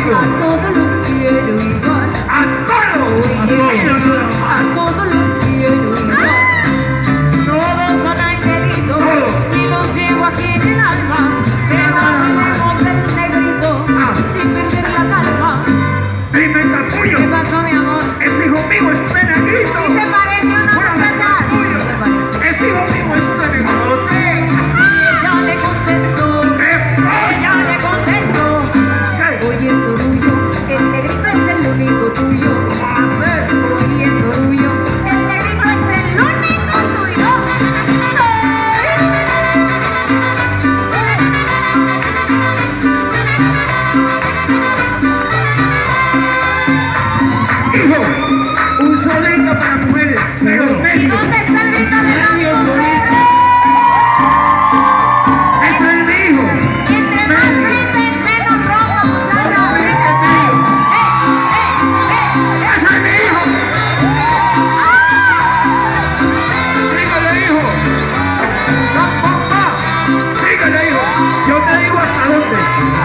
quiero. A todos los quiero igual. A todos. A todos los quiero igual. Todos son angelitos. Y los llevo aquí en el alma. Pero hablemos del negrito sin perder la calma. Dime, Capullo. ¿Qué pasó, mi amor? Ese hijo mío es negrito. ¿Sí se parece o no, muchachas? Capullo. Se parece. Ese hijo mío es negrito. Ella le contestó. Ella le contestó. Oye, Sorullo, el negrito es el único tuyo. Oye, Sorullo, el negrito es el único tuyo. Hijo, un solito para mujeres. Pero ¿Y medio. dónde está el grito de las mujeres? Ese es mi hijo. Entre más griten, menos ropa, muchachos. Griten. ¡Ese es mi hijo! Síguele, hijo. Síguele, hijo. Yo te digo hasta dónde.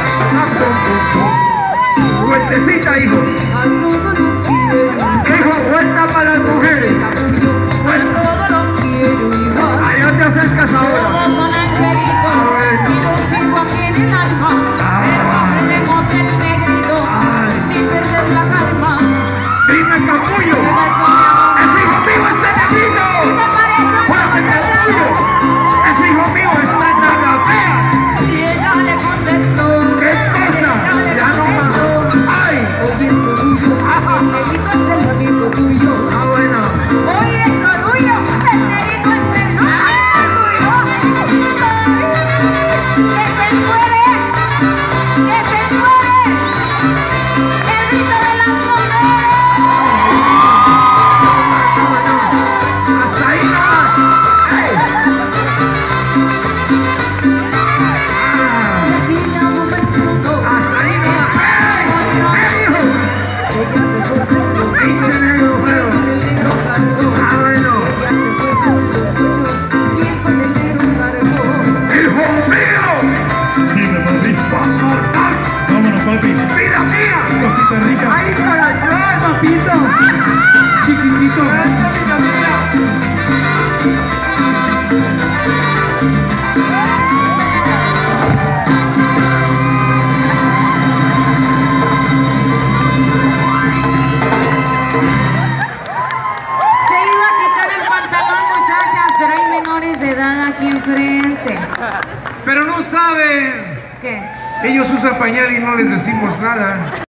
Fuertecita, hijo. A todos los quiero igual. Hijo, vuelta para las mujeres. Capullo, a todos los quiero igual. Allá te acercas ahora. Todos son angelitos y los sigo aquí en el alma. Pero hablemos del negrito sin perder la calma. Dime, Capullo. ¿Qué pasó, mi amor? Ese hijo mío está negrito. ¿Sí se parece o no, ¡Fuerte, Capullo! muchachas? Ese hijo mío está en la fea. Y ella le contestó. ¿Qué cosa? Ella le Ya no más. contestó. ¡Ay! Oye, Sorullo, el negrito es el único tuyo. Ah, bueno. Oye, Sorullo, el negrito es el único tuyo. Que se muere, que se muere. El grito de las mujeres. Hasta ahí nomás. ¡Ey! Le pide a un besugo. Hasta ahí nomás. ¡Ey! ¡Ey, hijo! Ella se fue con los Pinche ocho. negro feo. Con el negro cargó. Ah, bueno. Ella se fue con los ocho. Y él con el negro cargó. ¡Hijo mío! Dime, papi. Vámonos, papi. ¡Vida mía! Cosita rica. ¡Ahí para atrás! Papito. Chiquitito. ¡Esa vida mía! Se iba a quitar el pantalón, muchachas, pero hay menores de edad aquí enfrente. Pero no saben. ¿Qué? Ellos usan pañal y no les decimos nada.